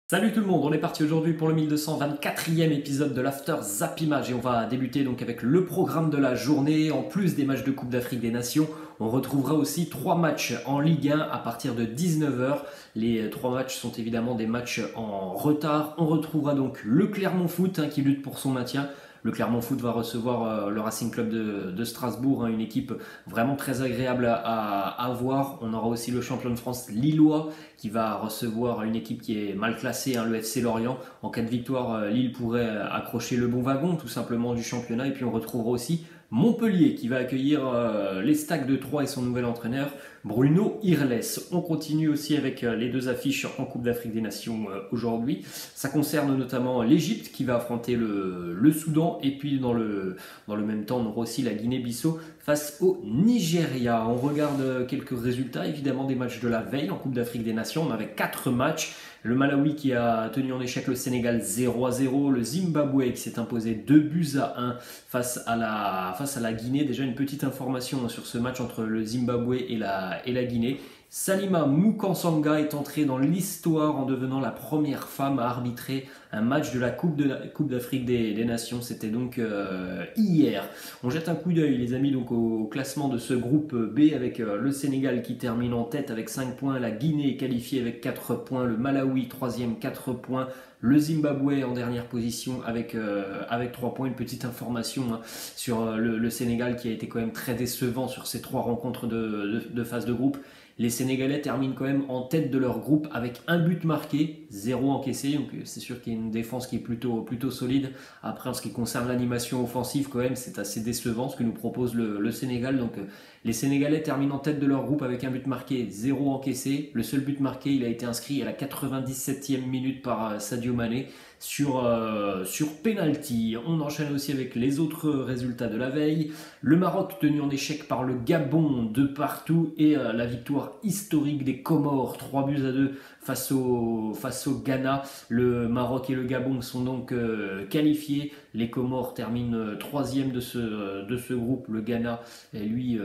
Salut tout le monde, on est parti aujourd'hui pour le 1224e épisode de l'After Zap Image et on va débuter donc avec le programme de la journée. En plus des matchs de Coupe d'Afrique des Nations, on retrouvera aussi 3 matchs en Ligue 1 à partir de 19h. Les 3 matchs sont évidemment des matchs en retard. On retrouvera donc le Clermont Foot qui lutte pour son maintien. Le Clermont Foot va recevoir le Racing Club de Strasbourg, une équipe vraiment très agréable à voir. On aura aussi le champion de France lillois qui va recevoir une équipe qui est mal classée, le FC Lorient. En cas de victoire, Lille pourrait accrocher le bon wagon tout simplement du championnat. Et puis on retrouvera aussi Montpellier qui va accueillir les Stacks de Troyes et son nouvel entraîneur Bruno Irles. On continue aussi avec les deux affiches en Coupe d'Afrique des Nations aujourd'hui. Ça concerne notamment l'Égypte qui va affronter le Soudan et puis dans le même temps on aura aussi la Guinée-Bissau face au Nigeria. On regarde quelques résultats évidemment des matchs de la veille en Coupe d'Afrique des Nations. On avait 4 matchs. Le Malawi qui a tenu en échec le Sénégal 0-0, le Zimbabwe qui s'est imposé 2-1 face à la Guinée. Déjà une petite information sur ce match entre le Zimbabwe et la Guinée. Salima Mukansanga est entrée dans l'histoire en devenant la première femme à arbitrer un match de la Coupe d'Afrique des Nations. C'était donc hier. On jette un coup d'œil les amis donc au classement de ce groupe B avec le Sénégal qui termine en tête avec 5 points, la Guinée est qualifiée avec 4 points, le Malawi 3e 4 points, le Zimbabwe en dernière position avec 3 points. Une petite information sur le Sénégal qui a été quand même très décevant sur ces 3 rencontres de phase de groupe. Les Sénégalais terminent quand même en tête de leur groupe avec un but marqué, 0 encaissé. Donc c'est sûr qu'il y a une défense qui est plutôt solide. Après en ce qui concerne l'animation offensive quand même c'est assez décevant ce que nous propose le Sénégal. Donc les Sénégalais terminent en tête de leur groupe avec un but marqué, 0 encaissé. Le seul but marqué il a été inscrit à la 97e minute par Sadio Mané sur penalty. On enchaîne aussi avec les autres résultats de la veille. Le Maroc tenu en échec par le Gabon de partout et la victoire historique des Comores 3-2 face au Ghana. Le Maroc et le Gabon sont donc qualifiés. Les Comores terminent 3e de ce groupe. Le Ghana est lui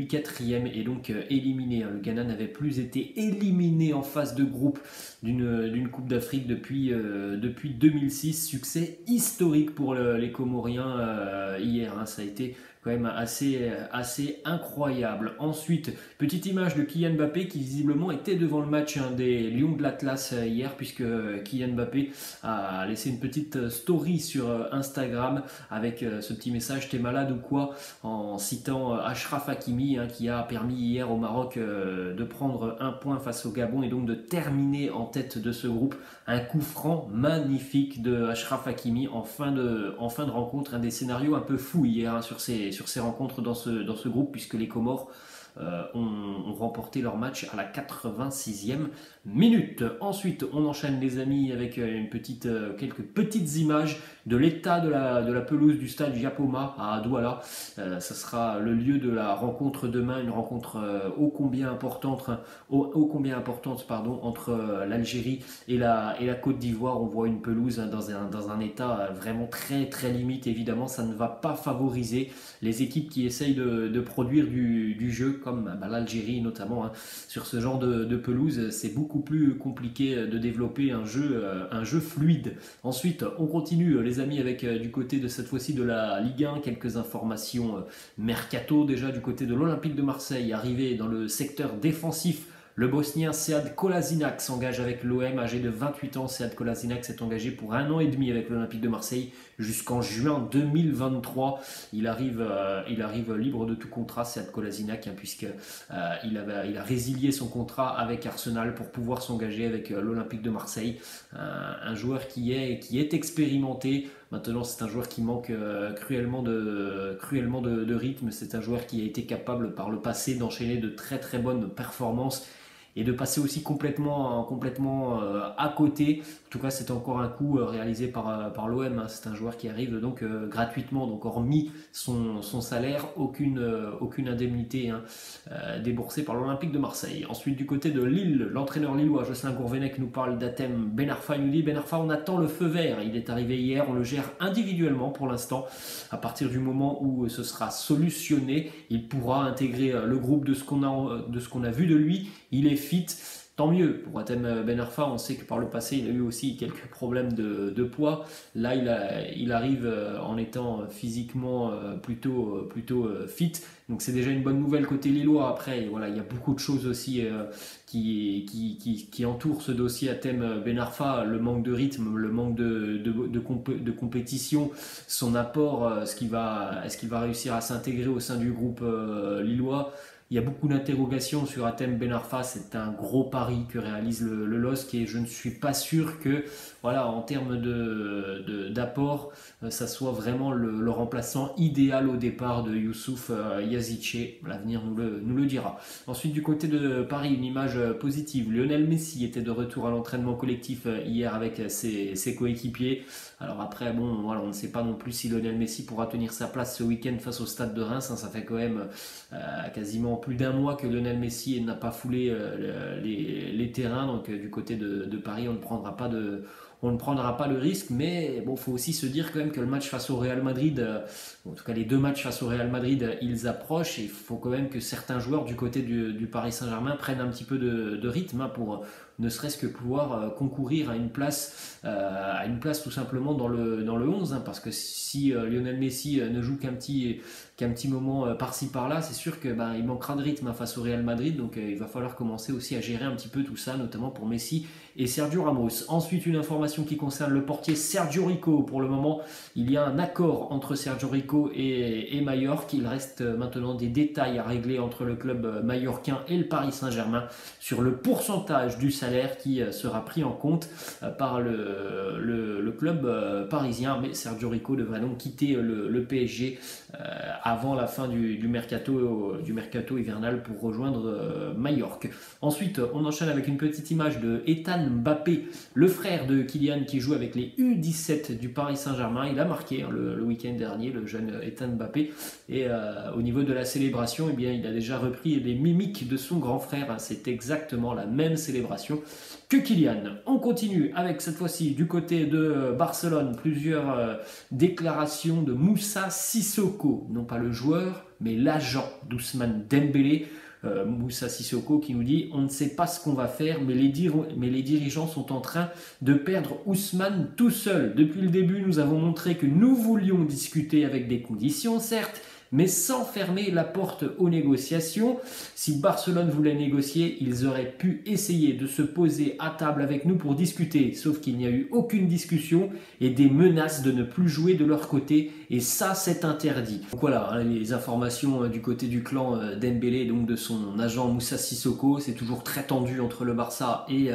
4e et donc éliminé. Le Ghana n'avait plus été éliminé en phase de groupe d'une Coupe d'Afrique depuis 2006. Succès historique pour les Comoriens hier. Ça a été quand même assez incroyable. Ensuite, petite image de Kylian Mbappé qui visiblement était devant le match des Lions de l'Atlas hier, puisque Kylian Mbappé a laissé une petite story sur Instagram avec ce petit message "t'es malade ou quoi", en citant Achraf Hakimi qui a permis hier au Maroc de prendre un point face au Gabon et donc de terminer en tête de ce groupe. Un coup franc magnifique de Achraf Hakimi en fin de rencontre. Un des scénarios un peu fous hier sur ces rencontres dans ce groupe, puisque les Comores ont remporté leur match à la 86e minute. Ensuite, on enchaîne les amis avec quelques petites images de l'état de la pelouse du stade Yapoma à Douala. Ça sera le lieu de la rencontre demain, une rencontre ô combien importante entre l'Algérie et la Côte d'Ivoire. On voit une pelouse dans un état vraiment très très limite. Évidemment, ça ne va pas favoriser les équipes qui essayent de produire du jeu, comme l'Algérie notamment. Sur ce genre de pelouse, c'est beaucoup plus compliqué de développer un jeu fluide. Ensuite, on continue les amis avec du côté de cette fois-ci de la Ligue 1, quelques informations mercato déjà du côté de l'Olympique de Marseille. Arrivé dans le secteur défensif, le Bosnien Sead Kolasinac s'engage avec l'OM, âgé de 28 ans. Sead Kolasinac s'est engagé pour 1 an et demi avec l'Olympique de Marseille jusqu'en juin 2023. Il arrive libre de tout contrat, Sead Kolasinac, puisqu'il a résilié son contrat avec Arsenal pour pouvoir s'engager avec l'Olympique de Marseille. Un joueur qui est expérimenté. Maintenant, c'est un joueur qui manque cruellement de rythme. C'est un joueur qui a été capable par le passé d'enchaîner de très très bonnes performances et de passer aussi complètement à côté. En tout cas, c'est encore un coup réalisé par l'OM. C'est un joueur qui arrive donc gratuitement, donc hormis son salaire, aucune indemnité déboursée par l'Olympique de Marseille. Ensuite, du côté de Lille, l'entraîneur lillois Jocelyn Gourvenec nous parle d'Atem Ben Arfa. Il nous dit: Ben Arfa, on attend le feu vert. Il est arrivé hier, on le gère individuellement pour l'instant. À partir du moment où ce sera solutionné, il pourra intégrer le groupe de ce qu'on a vu de lui. Il est fit. Tant mieux pour Hatem Ben Arfa, on sait que par le passé il a eu aussi quelques problèmes de poids. Là il arrive en étant physiquement plutôt fit, donc c'est déjà une bonne nouvelle côté lillois. Après voilà, il y a beaucoup de choses aussi qui entourent ce dossier Hatem Ben Arfa, le manque de rythme, le manque de compétition, son apport, est-ce qu'il va réussir à s'intégrer au sein du groupe lillois. Il y a beaucoup d'interrogations sur Hatem Ben Arfa, c'est un gros pari que réalise le LOSC et je ne suis pas sûr que, voilà, en termes d'apport, ça soit vraiment le remplaçant idéal au départ de Youssouf Yazice. L'avenir nous le dira. Ensuite, du côté de Paris, une image positive. Lionel Messi était de retour à l'entraînement collectif hier avec ses coéquipiers. Alors après, bon, voilà, on ne sait pas non plus si Lionel Messi pourra tenir sa place ce week-end face au Stade de Reims. Ça fait quand même quasiment plus d'un mois que Lionel Messi n'a pas foulé les terrains. Donc du côté de Paris, on ne prendra pas le risque, mais bon, faut aussi se dire quand même que le match face au Real Madrid, en tout cas les deux matchs face au Real Madrid, ils approchent et il faut quand même que certains joueurs du côté du Paris Saint-Germain prennent un petit peu de rythme pour ne serait-ce que pouvoir concourir à une place tout simplement dans le 11, hein, parce que si Lionel Messi ne joue qu'un petit moment par-ci par-là, c'est sûr que il manquera de rythme face au Real Madrid, donc il va falloir commencer aussi à gérer un petit peu tout ça, notamment pour Messi et Sergio Ramos. Ensuite, une information qui concerne le portier Sergio Rico. Pour le moment, il y a un accord entre Sergio Rico et Mallorca. Il reste maintenant des détails à régler entre le club mallorquin et le Paris Saint-Germain sur le pourcentage du salaire qui sera pris en compte par le club parisien. Mais Sergio Rico devrait donc quitter le PSG avant la fin du mercato hivernal pour rejoindre Mallorca. Ensuite, on enchaîne avec une petite image de Ethan Mbappé, le frère de Kylian qui joue avec les U17 du Paris Saint-Germain. Il a marqué le week-end dernier, le jeune Ethan Mbappé. Et au niveau de la célébration, eh bien, il a déjà repris les mimiques de son grand frère. C'est exactement la même célébration que Kylian. On continue avec cette fois-ci du côté de Barcelone, plusieurs déclarations de Moussa Sissoko, non pas le joueur, mais l'agent d'Ousmane Dembélé. Moussa Sissoko qui nous dit: on ne sait pas ce qu'on va faire, mais les dirigeants sont en train de perdre Ousmane tout seul. Depuis le début, nous avons montré que nous voulions discuter avec des conditions, certes, mais sans fermer la porte aux négociations. Si Barcelone voulait négocier, ils auraient pu essayer de se poser à table avec nous pour discuter, sauf qu'il n'y a eu aucune discussion et des menaces de ne plus jouer de leur côté, et ça c'est interdit. Donc voilà, hein, les informations du côté du clan Dembélé, donc de son agent Moussa Sissoko. C'est toujours très tendu entre le Barça et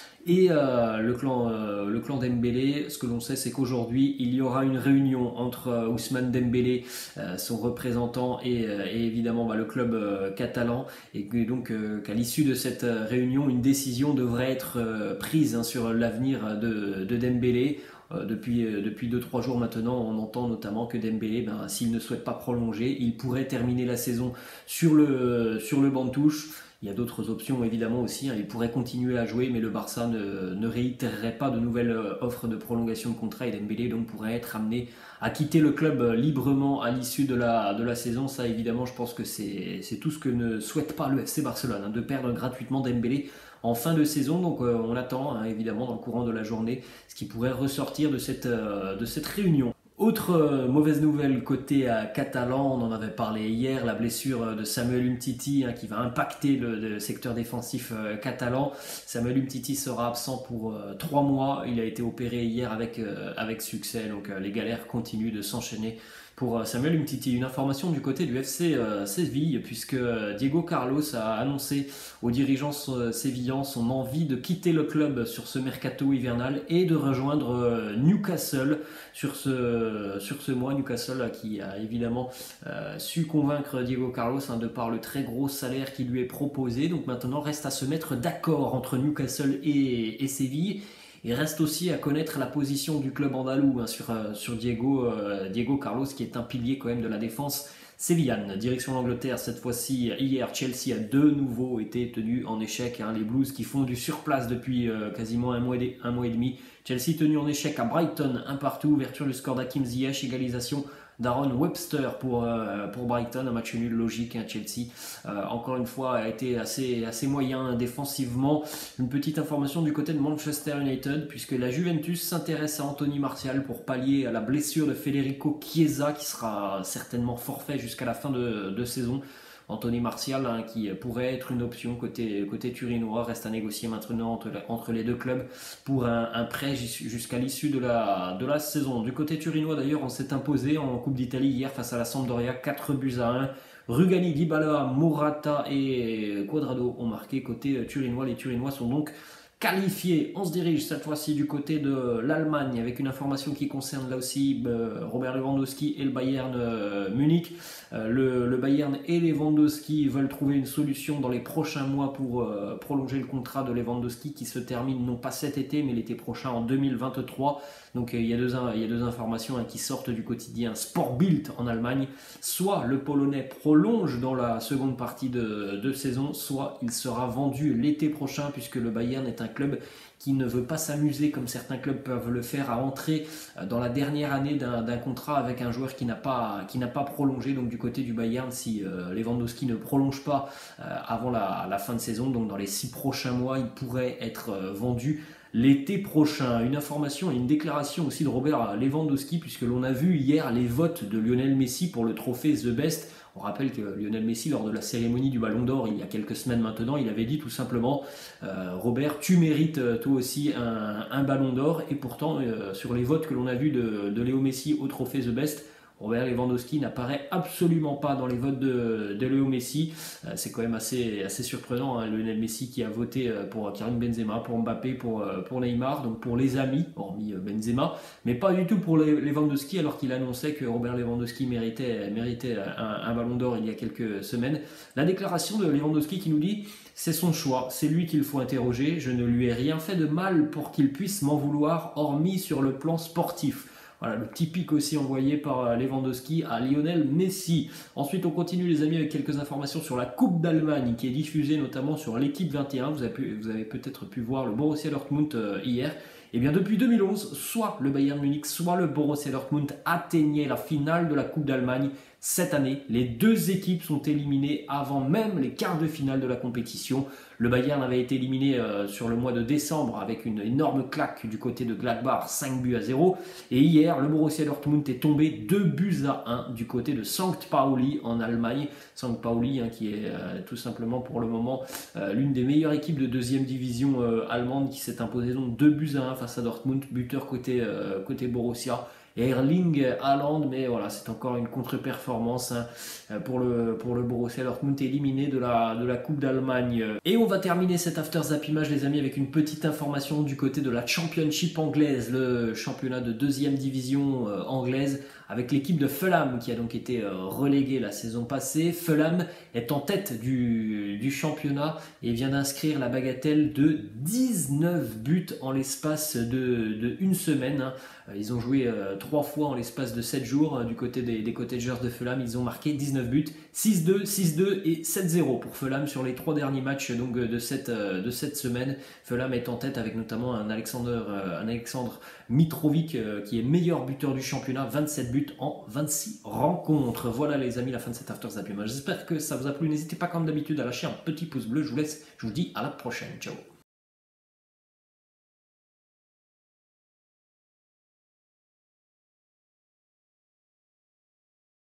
le clan Dembélé. Ce que l'on sait, c'est qu'aujourd'hui il y aura une réunion entre Ousmane Dembélé, son représentant, et évidemment le club catalan, et que donc qu'à l'issue de cette réunion, une décision devrait être prise sur l'avenir de Dembélé. Depuis 2-3 jours maintenant, on entend notamment que Dembélé, s'il ne souhaite pas prolonger, il pourrait terminer la saison sur le banc de touche. Il y a d'autres options évidemment aussi, hein. Il pourrait continuer à jouer, mais le Barça ne réitérerait pas de nouvelles offres de prolongation de contrat, et Dembélé donc pourrait être amené à quitter le club librement à l'issue de la saison. Ça évidemment, je pense que c'est tout ce que ne souhaite pas le FC Barcelone, hein, de perdre gratuitement Dembélé en fin de saison. Donc on attend, hein, évidemment dans le courant de la journée ce qui pourrait ressortir de cette réunion. Autre mauvaise nouvelle côté catalan, on en avait parlé hier, la blessure de Samuel Umtiti, hein, qui va impacter le secteur défensif catalan. Samuel Umtiti sera absent pour 3 mois, il a été opéré hier avec succès, donc les galères continuent de s'enchaîner pour Samuel Umtiti. Une information du côté du FC Séville, puisque Diego Carlos a annoncé aux dirigeants sévillans son envie de quitter le club sur ce mercato hivernal et de rejoindre Newcastle sur ce mois. Newcastle qui a évidemment su convaincre Diego Carlos, hein, de par le très gros salaire qui lui est proposé. Donc maintenant reste à se mettre d'accord entre Newcastle et Séville. Il reste aussi à connaître la position du club andalou, hein, sur Diego Carlos, qui est un pilier quand même de la défense sévillane. Direction l'Angleterre cette fois-ci. Hier, Chelsea a de nouveau été tenu en échec, hein, les Blues qui font du surplace depuis quasiment un mois et demi. Chelsea tenu en échec à Brighton, 1-1, ouverture du score d'Hakim Ziyech, égalisation d'Aaron Webster pour Brighton, un match nul logique. Chelsea, encore une fois, a été assez moyen défensivement. Une petite information du côté de Manchester United, puisque la Juventus s'intéresse à Anthony Martial pour pallier à la blessure de Federico Chiesa, qui sera certainement forfait jusqu'à la fin de saison. Anthony Martial, qui pourrait être une option côté turinois, reste à négocier maintenant entre les deux clubs pour un prêt jusqu'à l'issue de la saison. Du côté turinois d'ailleurs, on s'est imposé en Coupe d'Italie hier face à la Sampdoria, 4-1. Rugani, Dybala, Morata et Cuadrado ont marqué côté turinois. Les Turinois sont donc qualifiés. On se dirige cette fois-ci du côté de l'Allemagne avec une information qui concerne là aussi Robert Lewandowski et le Bayern Munich. Le Bayern et Lewandowski veulent trouver une solution dans les prochains mois pour prolonger le contrat de Lewandowski qui se termine non pas cet été mais l'été prochain en 2023. Donc il y a deux informations qui sortent du quotidien Sport Bild en Allemagne. Soit le Polonais prolonge dans la seconde partie de saison, soit il sera vendu l'été prochain puisque le Bayern est un club qui ne veut pas s'amuser comme certains clubs peuvent le faire à entrer dans la dernière année d'un contrat avec un joueur qui n'a pas prolongé. Donc du côté du Bayern, si Lewandowski ne prolonge pas avant la fin de saison, donc dans les 6 prochains mois, il pourrait être vendu l'été prochain. Une information et une déclaration aussi de Robert Lewandowski, puisque l'on a vu hier les votes de Lionel Messi pour le trophée The Best. On rappelle que Lionel Messi, lors de la cérémonie du Ballon d'Or, il y a quelques semaines maintenant, il avait dit tout simplement Robert, tu mérites toi aussi un Ballon d'Or. Et pourtant, sur les votes que l'on a vus de Léo Messi au trophée The Best, Robert Lewandowski n'apparaît absolument pas dans les votes de Léo Messi. C'est quand même assez surprenant. Lionel Messi qui a voté pour Karim Benzema, pour Mbappé, pour Neymar, donc pour les amis, hormis Benzema, mais pas du tout pour Lewandowski, alors qu'il annonçait que Robert Lewandowski méritait un Ballon d'Or il y a quelques semaines. La déclaration de Lewandowski qui nous dit « C'est son choix, c'est lui qu'il faut interroger, je ne lui ai rien fait de mal pour qu'il puisse m'en vouloir, hormis sur le plan sportif ». Voilà, le petit pic aussi envoyé par Lewandowski à Lionel Messi. Ensuite, on continue les amis avec quelques informations sur la Coupe d'Allemagne qui est diffusée notamment sur l'équipe 21. Vous avez peut-être pu voir le Borussia Dortmund hier. Et bien depuis 2011, soit le Bayern Munich, soit le Borussia Dortmund atteignaient la finale de la Coupe d'Allemagne. Cette année, les deux équipes sont éliminées avant même les quarts de finale de la compétition. Le Bayern avait été éliminé sur le mois de décembre avec une énorme claque du côté de Gladbach, 5-0. Et hier, le Borussia Dortmund est tombé 2-1 du côté de St. Pauli en Allemagne. St. Pauli qui est tout simplement pour le moment l'une des meilleures équipes de deuxième division allemande qui s'est imposée donc 2-1 face à Dortmund, buteur côté Borussia. Erling Haaland, mais voilà, c'est encore une contre-performance pour le Borussia Dortmund éliminé de la Coupe d'Allemagne. Et on va terminer cet After Zappimage les amis avec une petite information du côté de la Championship anglaise, le championnat de deuxième division anglaise, avec l'équipe de Fulham qui a donc été reléguée la saison passée. Fulham est en tête du championnat et vient d'inscrire la bagatelle de 19 buts en l'espace de une semaine. Ils ont joué 3 fois en l'espace de 7 jours du côté des Cottagers de Fulham. Ils ont marqué 19 buts, 6-2, 6-2 et 7-0 pour Fulham sur les 3 derniers matchs donc, de cette semaine. Fulham est en tête avec notamment un Alexandre Mitrovic qui est meilleur buteur du championnat, 27 buts en 26 rencontres. Voilà les amis, la fin de cet After Zapping. J'espère que ça vous a plu. N'hésitez pas comme d'habitude à lâcher un petit pouce bleu. Je vous dis à la prochaine. Ciao.